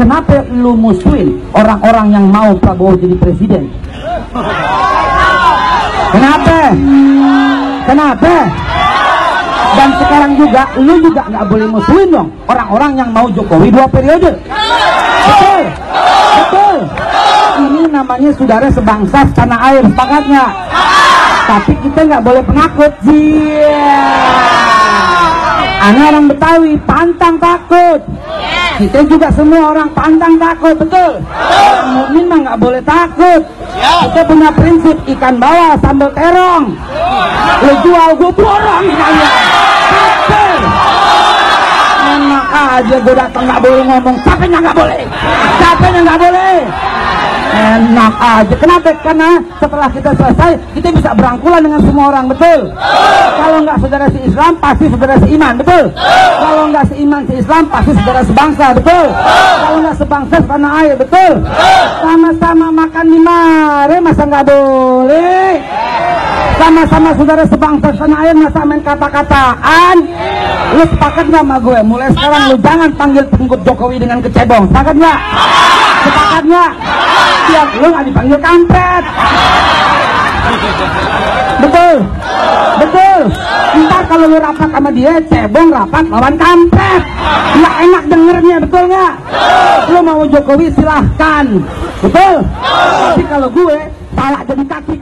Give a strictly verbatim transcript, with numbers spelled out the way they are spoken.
kenapa lu musuhin orang-orang yang mau Prabowo jadi presiden? Kenapa? Kenapa? Dan sekarang juga lu juga nggak boleh musuhin dong orang-orang yang mau Jokowi dua periode. Betul, betul. Ini namanya saudara sebangsa setanah air, sepakat nggak? Tapi kita nggak boleh penakut sih. Anak orang Betawi pantang takut. Kita juga semua orang pantang takut, betul. Orang mukmin mah nggak boleh takut. Kita punya prinsip ikan bawal sambal terong. Lu jual gue borong saya. Betul. Enak aja gue datang nggak boleh ngomong. Capeknya nggak boleh. Capeknya nggak boleh. Enak aja. Kenapa? Karena setelah kita selesai kita bisa berangkulan dengan semua orang, betul. Kalau nggak saudara si Islam pasti saudara seiman, betul. Kalau nggak seiman si Islam pasti saudara sebangsa, betul. Kalau nggak sebangsa tanah air, betul. Sama-sama makan di mare masa nggak boleh. Sama-sama saudara sebangsa tanah air masa main kata-kataan. Lu sepakat nggak sama gue? Mulai sekarang lu jangan panggil pengikut Jokowi dengan kecebong, sepakat nggak? Sepakat nggak? Tiap lu nggak dipanggil kampret. Betul, betul. Ntar kalau lu rapat sama dia, cebong rapat lawan kampret. Nggak enak dengernya, betul nggak? Lu mau Jokowi silahkan, betul. Tapi kalau gue salah jadi kaki